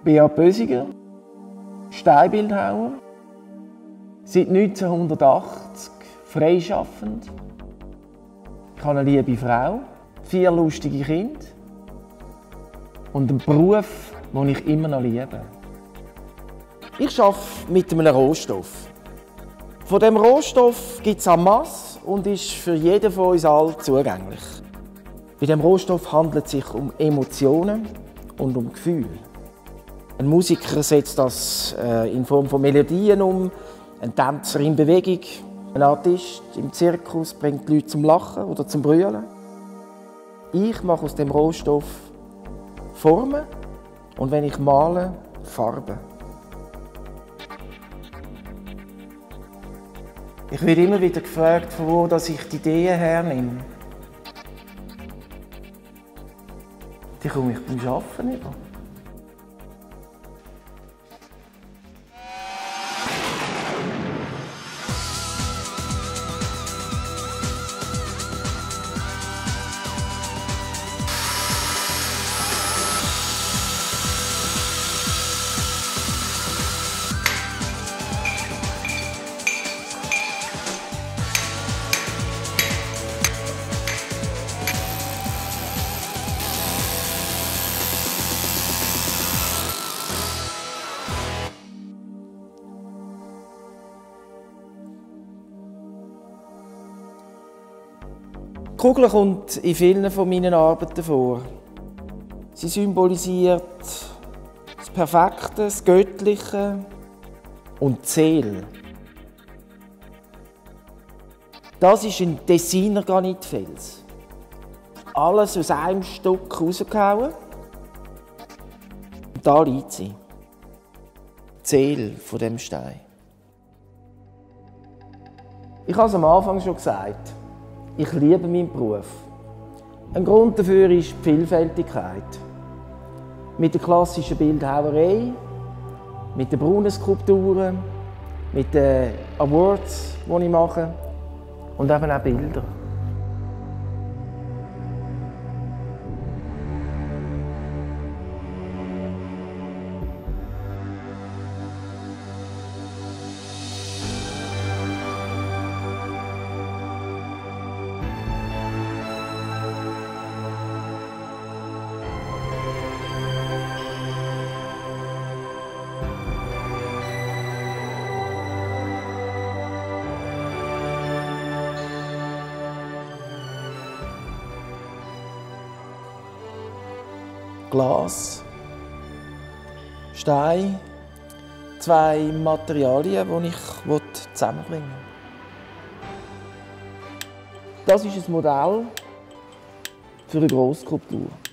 Beat Bösiger, Steinbildhauer, seit 1980 freischaffend. Ich habe eine liebe Frau, 4 lustige Kinder und einen Beruf, den ich immer noch liebe. Ich arbeite mit einem Rohstoff. Von diesem Rohstoff gibt es en masse und ist für jeden von uns alle zugänglich. Bei diesem Rohstoff handelt es sich um Emotionen und um Gefühle. Ein Musiker setzt das in Form von Melodien um, ein Tänzer in Bewegung, ein Artist im Zirkus bringt die Leute zum Lachen oder zum Brüllen. Ich mache aus dem Rohstoff Formen und wenn ich male, Farben. Ich werde immer wieder gefragt, von wo ich die Ideen hernehme. Die komme ich beim Arbeiten über. Die Kugel kommt in vielen von meinen Arbeiten vor. Sie symbolisiert das Perfekte, das Göttliche und die Seele. Das ist ein Tessiner Granitfels. Alles aus einem Stück rausgehauen. Und da liegt sie. Die Seele von dem Stein. Ich habe es am Anfang schon gesagt. Ich liebe meinen Beruf. Ein Grund dafür ist die Vielfältigkeit. Mit der klassischen Bildhauerei, mit den braunen Skulpturen, mit den Awards, die ich mache und eben auch Bilder. Glas, Stein, 2 Materialien, die ich zusammenbringen will. Das ist ein Modell für eine Grossskulptur.